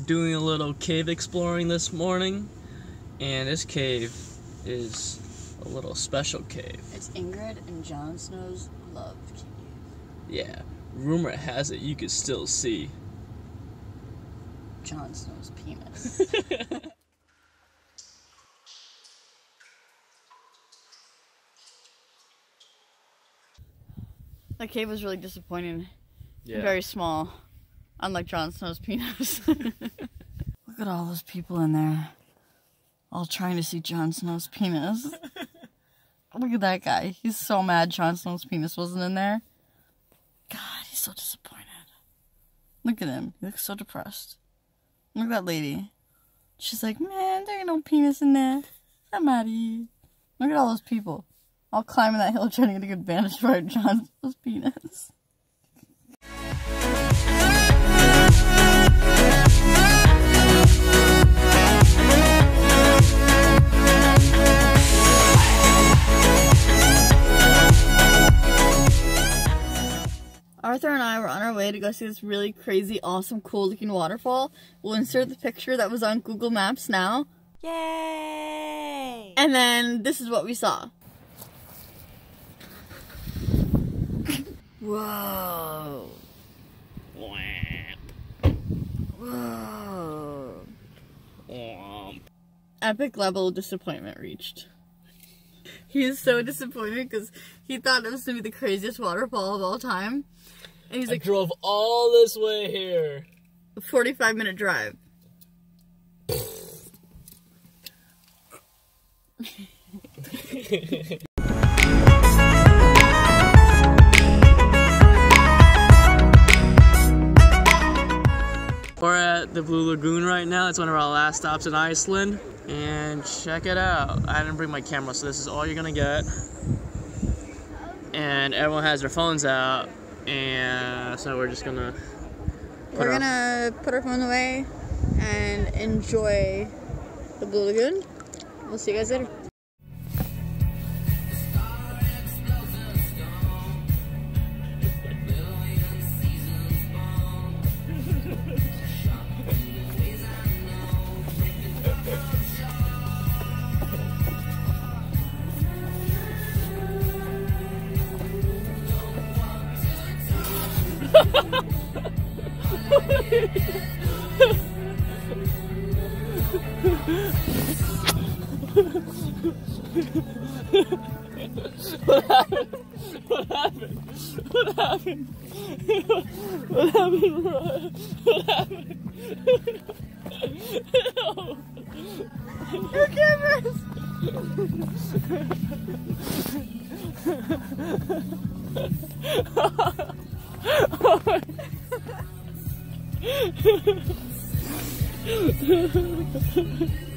doing a little cave exploring this morning, and this cave is a little special cave. It's Ingrid and Jon Snow's love cave. Yeah, rumor has it you can still see Jon Snow's penis. That cave was really disappointing. Yeah. Very small. Unlike Jon Snow's penis. Look at all those people in there. All trying to see Jon Snow's penis. Look at that guy. He's so mad Jon Snow's penis wasn't in there. God, he's so disappointed. Look at him. He looks so depressed. Look at that lady. She's like, man, there ain't no penis in there. I'm mad at you. Look at all those people. All climbing that hill trying to get a good vantage for Jon Snow's penis. Arthur and I were on our way to go see this really crazy, awesome, cool looking waterfall. We'll insert the picture that was on Google Maps now. Yay! And then this is what we saw. Whoa. Whoa. Epic level of disappointment reached. He is so disappointed because he thought it was going to be the craziest waterfall of all time. And he's like, I drove all this way here. A 45-minute drive. We're at the Blue Lagoon right now. It's one of our last stops in Iceland. And check it out. I didn't bring my camera, so this is all you're gonna get. And everyone has their phones out. And so we're just gonna put our phone away and enjoy the Blue Lagoon. We'll see you guys later. What happened? What happened? What happened? What happened, bro? What happened? No. Your cameras! Oh my